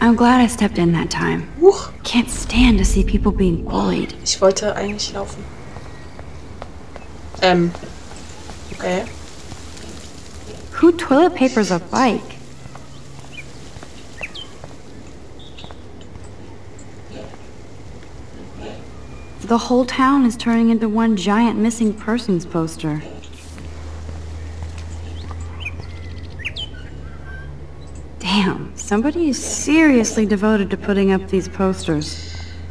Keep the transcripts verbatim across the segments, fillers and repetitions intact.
I'm glad I stepped in that time. Huch. Can't stand to see people being bullied. Oh, ich wollte eigentlich laufen. Ähm. Okay. Who toilet papers a bike? The whole town is turning into one giant missing persons poster. Damn, somebody is seriously devoted to putting up these posters.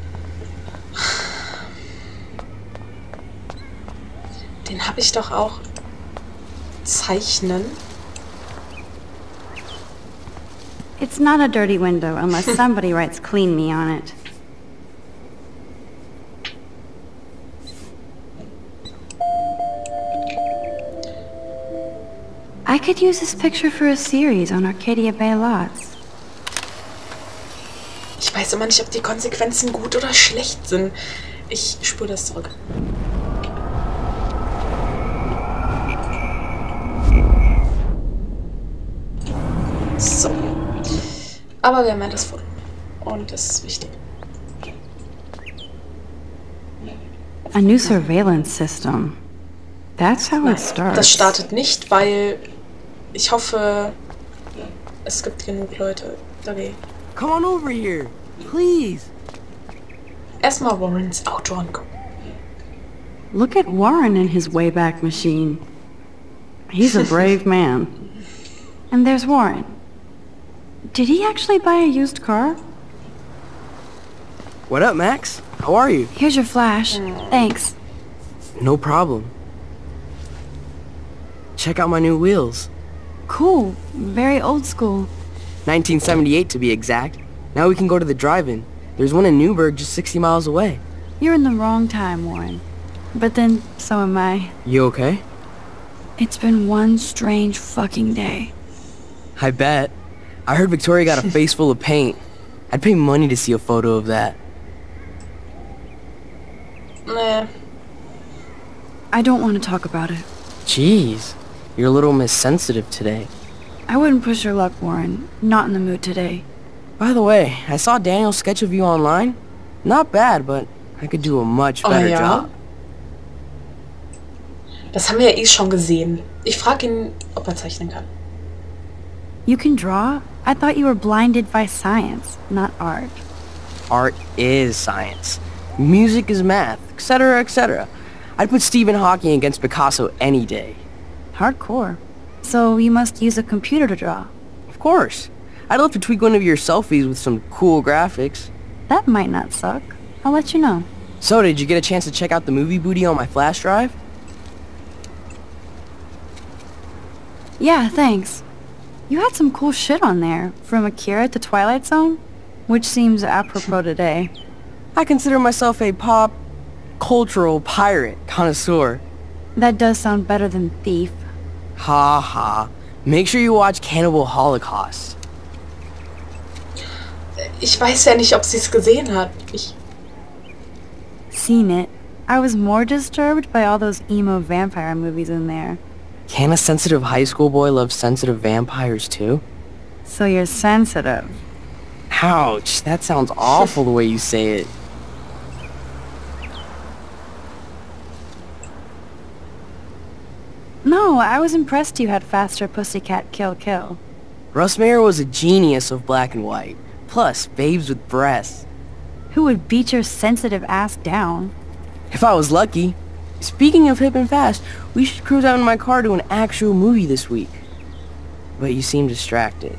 Den habe ich doch auch. Zeichnen. It's not a dirty window unless somebody writes "clean me" on it. I could use this picture for a series on Arcadia Bay lots. Ich weiß immer nicht, ob die Konsequenzen gut oder schlecht sind. Ich spule das zurück. So. Aber wir haben ja das Foto. Und das ist wichtig. A new surveillance system. That's how it starts. Das startet nicht, weil ich hoffe, es gibt genug Leute dagegen. Come on over here, please. Erstmal Warrens Auto angucken. Look at Warren in his Wayback Machine. He's a brave man. And there's Warren. Did he actually buy a used car? What up, Max? How are you? Here's your flash. Thanks. No problem. Check out my new wheels. Cool. Very old school. nineteen seventy-eight to be exact. Now we can go to the drive-in. There's one in Newburgh just sixty miles away. You're in the wrong time, Warren. But then, so am I. You okay? It's been one strange fucking day. I bet. I heard Victoria got a face full of paint. I'd pay money to see a photo of that. Nee. I don't want to talk about it. Jeez, you're a little missensitive today. I wouldn't push your luck, Warren. Not in the mood today. By the way, I saw Daniel's sketch of you online. Not bad, but I could do a much better oh, ja? job. Das haben wir ja eh schon gesehen. Ich frage ihn, ob er zeichnen kann. You can draw? I thought you were blinded by science, not art. Art is science. Music is math, et cetera, et cetera. I'd put Stephen Hawking against Picasso any day. Hardcore. So you must use a computer to draw. Of course. I'd love to tweak one of your selfies with some cool graphics. That might not suck. I'll let you know. So, did you get a chance to check out the movie booty on my flash drive? Yeah, thanks. You had some cool shit on there, from Akira to Twilight Zone, which seems apropos today. I consider myself a pop, cultural pirate connoisseur. That does sound better than thief. Ha ha. Make sure you watch Cannibal Holocaust. Ich weiß ja nicht, ob sie es gesehen hat. Ich... Seen it. I was more disturbed by all those emo vampire movies in there. Can a sensitive high school boy love sensitive vampires too? So you're sensitive. Ouch, that sounds awful the way you say it. No, I was impressed you had faster Pussycat Kill Kill. Russ Meyer was a genius of black and white. Plus, babes with breasts. Who would beat your sensitive ass down? If I was lucky. Speaking of hip and fast, we should cruise out in my car to an actual movie this week. But you seem distracted.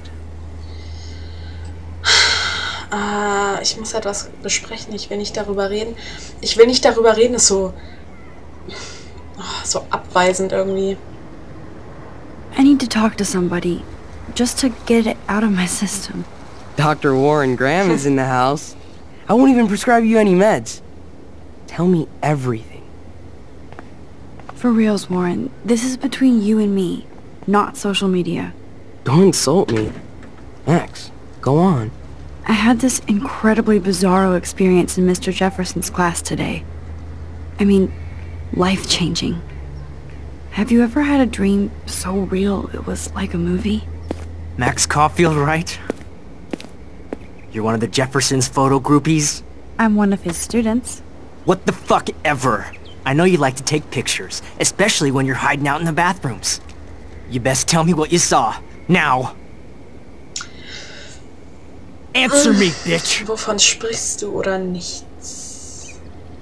Ah, ich muss etwas besprechen. Ich will nicht darüber reden. Ich will nicht darüber reden, ist so... Oh, so abweisend irgendwie. I need to talk to somebody. Just to get it out of my system. Doctor Warren Graham is in the house. I won't even prescribe you any meds. Tell me everything. For reals, Warren, this is between you and me, not social media. Don't insult me. Max, go on. I had this incredibly bizarro experience in Mister Jefferson's class today. I mean, life-changing. Have you ever had a dream so real it was like a movie? Max Caulfield, right? You're one of the Jefferson's photo groupies? I'm one of his students. What the fuck ever? I know you like to take pictures, especially when you're hiding out in the bathrooms. You best tell me what you saw. Now! Answer me, bitch! Wovon sprichst du oder nichts?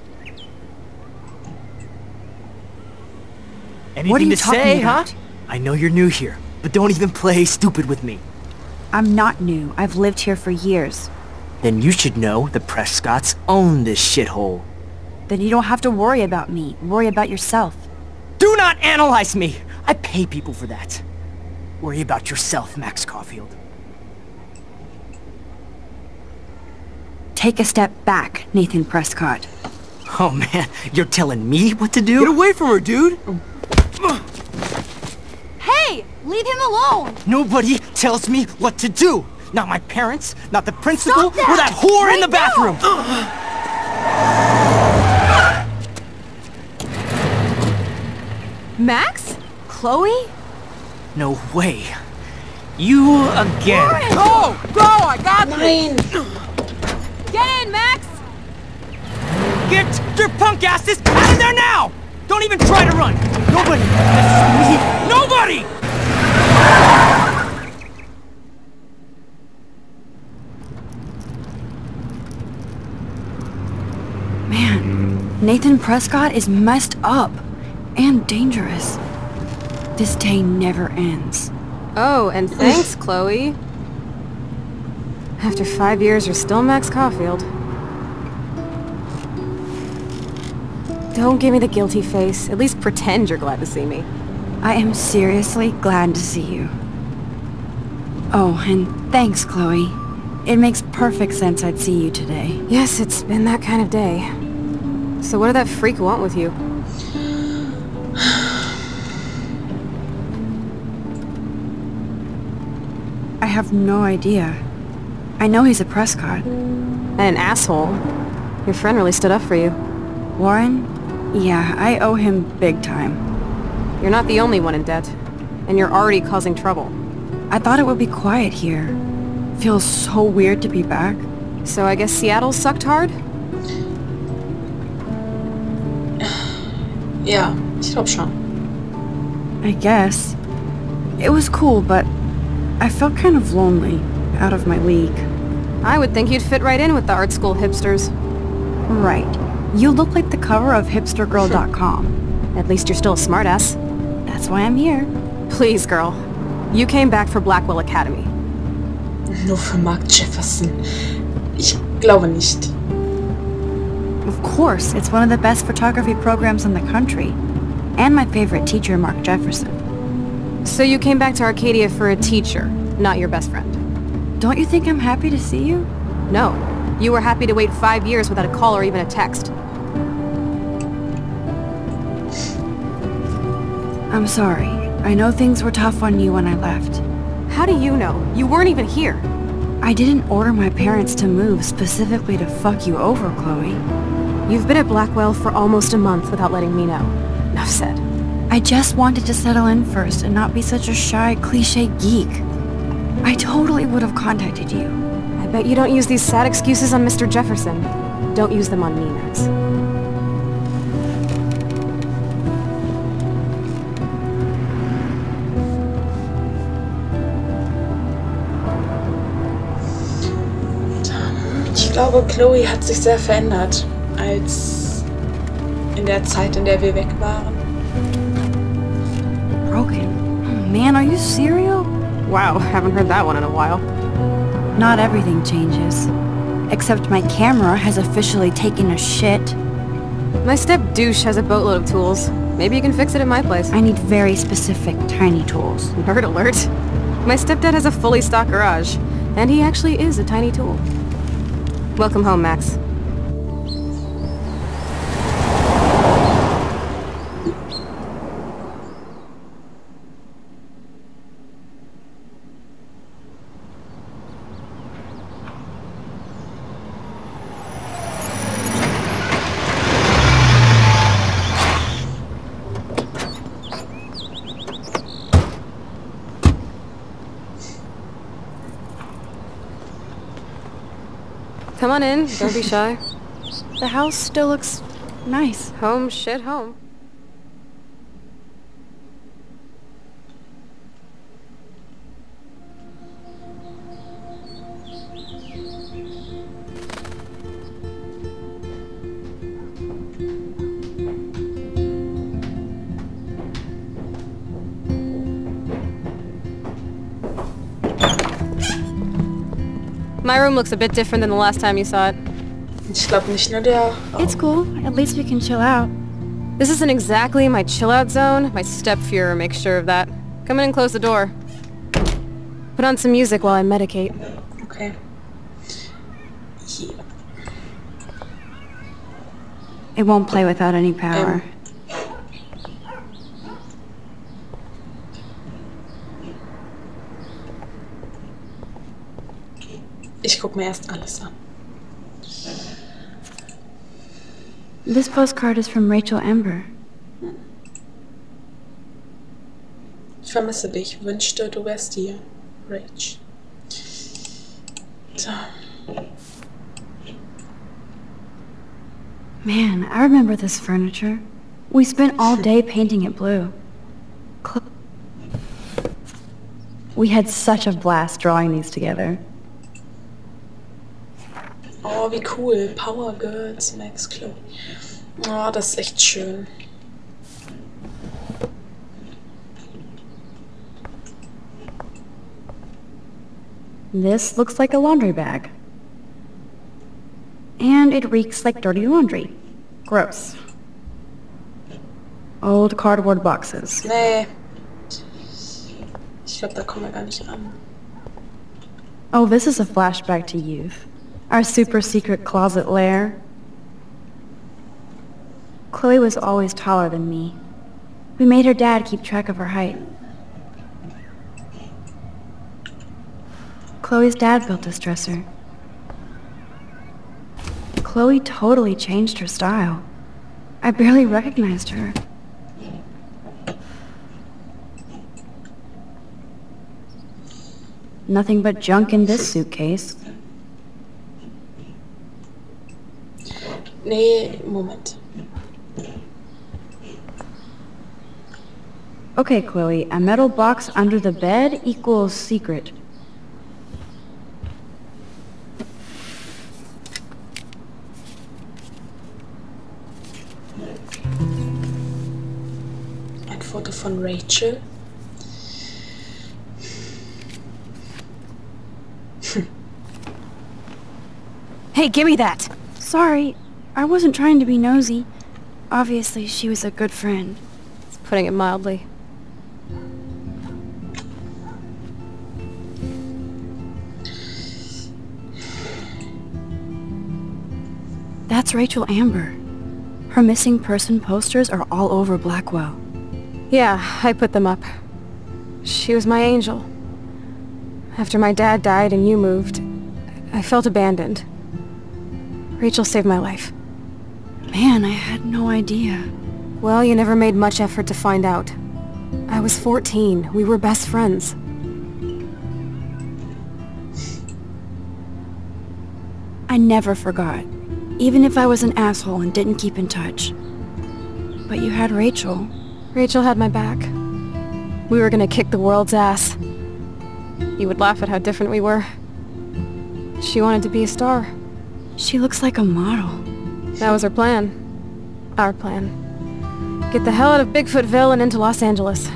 Anything What are you to talking say, about? huh? I know you're new here, but don't even play stupid with me. I'm not new. I've lived here for years. Then you should know the Prescotts own this shithole. Then you don't have to worry about me. Worry about yourself. Do not analyze me! I pay people for that. Worry about yourself, Max Caulfield. Take a step back, Nathan Prescott. Oh man, you're telling me what to do? Get away from her, dude! Hey! Leave him alone! Nobody tells me what to do! Not my parents, not the principal, Stop that! or that whore in the Right bathroom! Max? Chloe? No way. You again. Go! Go! I got Nein! Get in, Max! Get your punk asses out of there now! Don't even try to run! Nobody! This is me. Nobody! Man, Nathan Prescott is messed up. And dangerous. This day never ends. Oh, and thanks, Chloe. After five years, you're still Max Caulfield. Don't give me the guilty face. At least pretend you're glad to see me. I am seriously glad to see you. Oh, and thanks, Chloe. It makes perfect sense I'd see you today. Yes, it's been that kind of day. So what did that freak want with you? I have no idea. I know he's a Prescott. And an asshole. Your friend really stood up for you. Warren? Yeah, I owe him big time. You're not the only one in debt. And you're already causing trouble. I thought it would be quiet here. Feels so weird to be back. So I guess Seattle sucked hard? Ja, ich glaub schon. I guess. It was cool, but I felt kind of lonely, out of my league. I would think you'd fit right in with the art school hipsters. Right. You look like the cover of hipster girl dot com. At least you're still a smartass. That's why I'm here. Please, girl. You came back for Blackwell Academy. Nur für Mark Jefferson. Ich glaube nicht. Of course, it's one of the best photography programs in the country. And my favorite teacher, Mark Jefferson. So you came back to Arcadia for a teacher, not your best friend. Don't you think I'm happy to see you? No. You were happy to wait five years without a call or even a text. I'm sorry. I know things were tough on you when I left. How do you know? You weren't even here. I didn't order my parents to move specifically to fuck you over, Chloe. You've been at Blackwell for almost a month without letting me know. Enough said. I just wanted to settle in first and not be such a shy, cliché geek. I totally would have contacted you. I bet you don't use these sad excuses on Mister Jefferson. Don't use them on me, Max. Ich glaube, Chloe hat sich sehr verändert, als in der Zeit, in der wir weg waren. Broken? Oh, man, are you serial? Wow, haven't heard that one in a while. Not everything changes. Except my camera has officially taken a shit. My step-douche has a boatload of tools. Maybe you can fix it at my place. I need very specific, tiny tools. Nerd alert. My stepdad has a fully stocked garage, and he actually is a tiny tool. Welcome home, Max. come on in. Don't be shy. The house still looks nice. Home, shit, home. My room looks a bit different than the last time you saw it. Ich glaube nicht nur der... Oh. It's cool. At least we can chill out. This isn't exactly my chill-out zone. My step-Fuhrer makes sure of that. Come in and close the door. Put on some music while I medicate. Okay. Hier. It won't play without any power. Ähm. Ich guck mir erst alles an. This postcard is from Rachel Amber. Ich vermisse dich. Wünschte, du wärst hier. Rach. So. Man, I remember this furniture. We spent all day painting it blue. Cl- we had such a blast drawing these together. Oh, wie cool. Power Girls, Max Chloe. Oh, das ist echt schön. This looks like a laundry bag. And it reeks like dirty laundry. Gross. Old cardboard boxes. Nee. Ich glaube, da kommen wir gar nicht ran. Oh, this is a flashback to youth. Our super secret closet lair. Chloe was always taller than me. We made her dad keep track of her height. Chloe's dad built this dresser. Chloe totally changed her style. I barely recognized her. Nothing but junk in this suitcase. Nee, Moment. Okay, Chloe, a metal box under the bed equals secret. Ein Foto von Rachel. Hey, give me that! Sorry, I wasn't trying to be nosy. Obviously, she was a good friend. It's putting it mildly. That's Rachel Amber. Her missing person posters are all over Blackwell. Yeah, I put them up. She was my angel. After my dad died and you moved, I felt abandoned. Rachel saved my life. Man, I had no idea. Well, you never made much effort to find out. I was fourteen. We were best friends. I never forgot. Even if I was an asshole and didn't keep in touch. But you had Rachel. Rachel had my back. We were gonna kick the world's ass. You would laugh at how different we were. She wanted to be a star. She looks like a model. That was her plan. Our plan. Get the hell out of Bigfootville and into Los Angeles.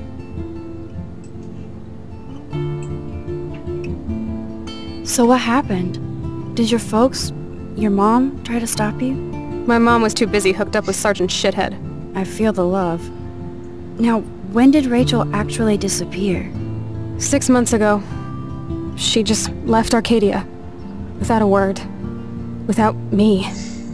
So what happened? Did your folks, your mom, try to stop you? My mom was too busy hooked up with Sergeant Shithead. I feel the love. Now, when did Rachel actually disappear? Six months ago. She just left Arcadia. Without a word. Without me.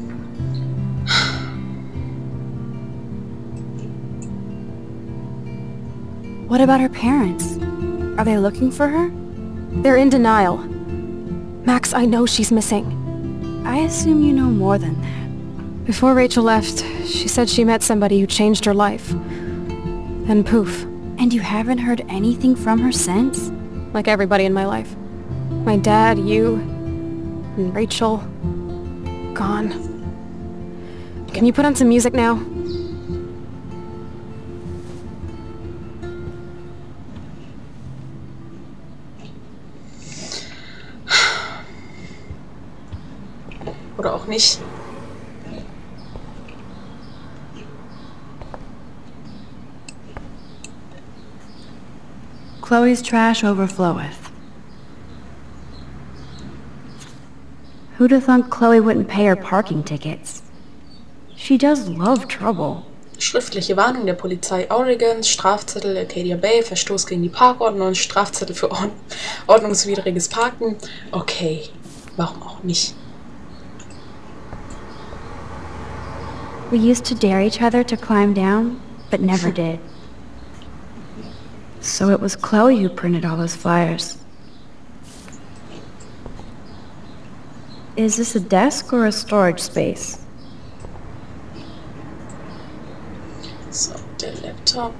What about her parents? Are they looking for her? They're in denial. Max, I know she's missing. I assume you know more than that. Before Rachel left, she said she met somebody who changed her life. Then poof. And you haven't heard anything from her since? Like everybody in my life. My dad, you, and Rachel, gone. Can you put on some music now? Oder auch nicht. Chloe's trash overfloweth. Who'd have thunk Chloe wouldn't pay her parking tickets? She does love trouble. Schriftliche Warnung der Polizei Oregons, Strafzettel Arcadia Bay, Verstoß gegen die Parkordnung, Strafzettel für Ord ordnungswidriges Parken. Okay, warum auch nicht? We used to dare each other to climb down, but never did. So it was Chloe who printed all those flyers. Is this a desk or a storage space? So, der Laptop.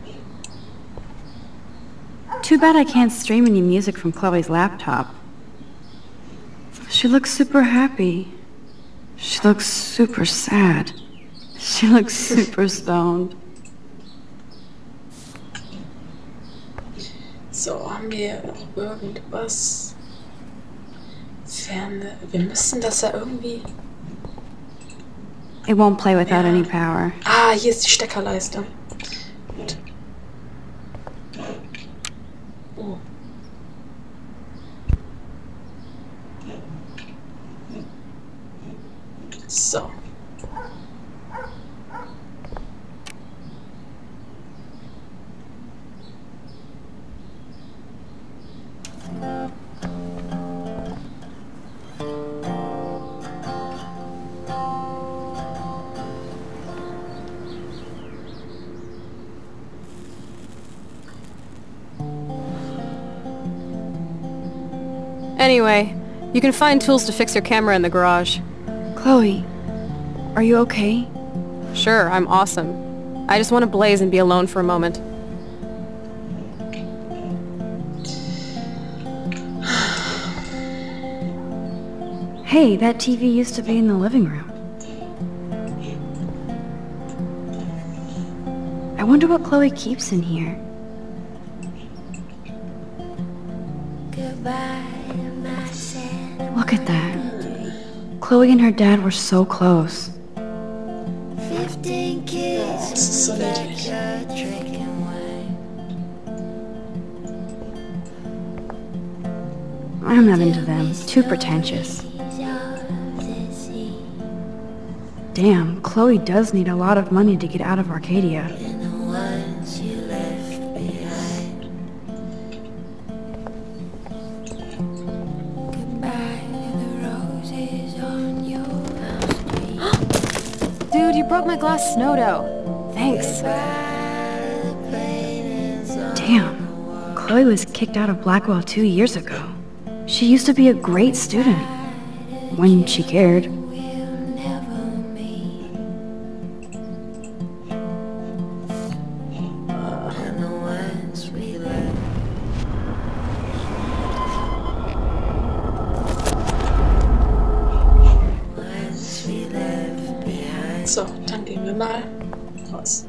Too bad I can't stream any music from Chloe's laptop. She looks super happy. She looks super sad. She looks super stoned. So, haben wir noch irgendwas? Ferne. Wir müssen das ja irgendwie... It won't play without Ja. any power. Ah, hier ist die Steckerleiste. Gut. Oh. So. Anyway, you can find tools to fix your camera in the garage. Chloe, are you okay? Sure, I'm awesome. I just want to blaze and be alone for a moment. Hey, that T V used to be in the living room. I wonder what Chloe keeps in here. Look at that. Chloe and her dad were so close. Das ist so niedlich. I'm not into them. Too pretentious. Damn, Chloe does need a lot of money to get out of Arcadia. Dude, you broke my glass snow dough. Thanks. Damn, Chloe was kicked out of Blackwell two years ago. She used to be a great student. When she cared. So, dann gehen wir mal raus.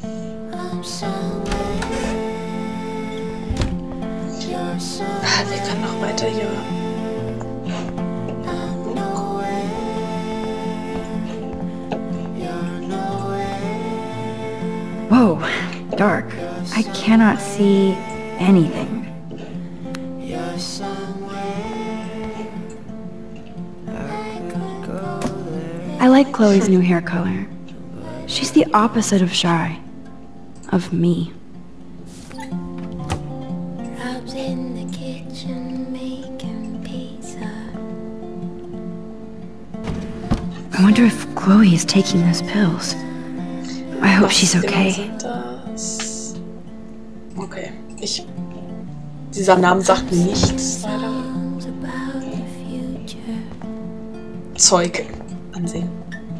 Ah, wir können noch weiter hier. Whoa, dark. I cannot see anything. I like Chloe's new hair color. She's the opposite of shy. Of me. Rob's in the kitchen making pizza. I wonder if Chloe is taking those pills. I hope she's Was immer okay. sind das? Okay, ich... Dieser Name sagt mir nichts, leider. Songs about the future. Zeug ansehen.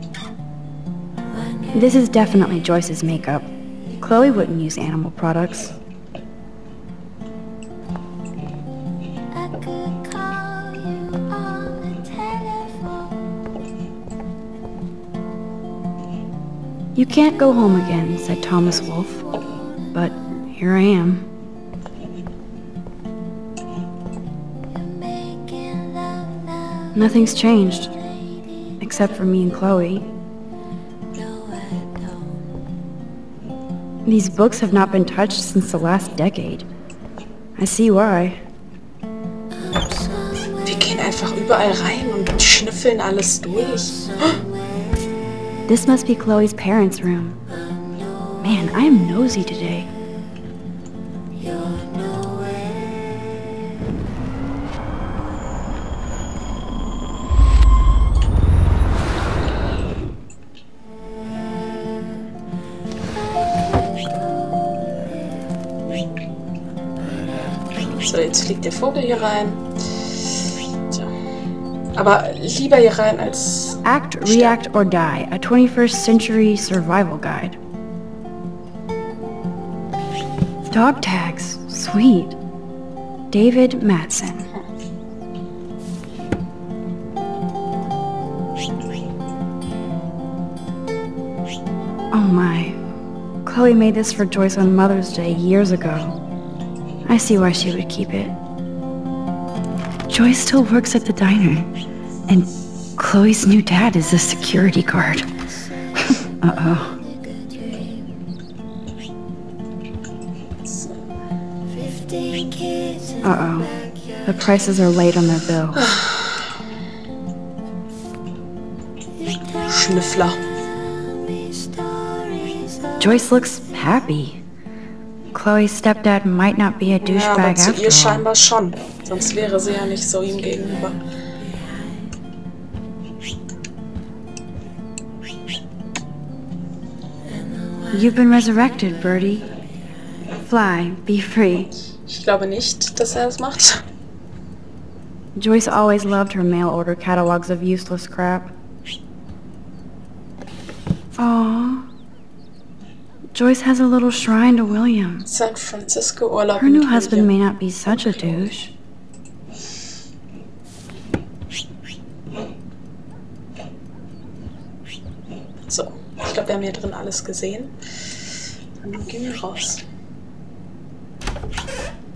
This is definitely Joyce's makeup. Chloe wouldn't use animal products. I could call you on the telephone. You can't go home again, said Thomas Wolfe. But here I am. Nothing's changed, except for me and Chloe. These books have not been touched since the last decade. I see why. Wir gehen einfach überall rein und schnüffeln alles durch. This must be Chloe's parents' room. Man, I am nosy today. So, jetzt fliegt der Vogel hier rein. So. Aber lieber hier rein als... Act, React, or Die, a twenty-first century survival guide. Dog tags, sweet. David Matson. Oh my. Chloe made this for Joyce on Mother's Day years ago. I see why she would keep it. Joyce still works at the diner, and Chloe's new dad is a security guard. Uh-oh. Uh-oh. The prices are late on their bill. Schnüffler. Joyce looks happy. Chloe's stepdad might not be a Ja, aber douchebag zu after ihr all. scheinbar schon. Sonst wäre sie ja nicht so ihm gegenüber. You've been resurrected, Birdie. Fly, be free. Ich glaube nicht, dass er es macht. Joyce always loved her mail-order catalogs of useless crap. Aww. Joyce has a little shrine to William. San Francisco Urlaub Her new mit husband William. may not be such a douche. So, ich glaube, wir haben hier drin alles gesehen. Und dann gehen wir raus.